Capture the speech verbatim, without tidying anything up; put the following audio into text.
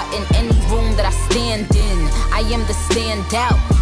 in any room that I stand in. I am the standout.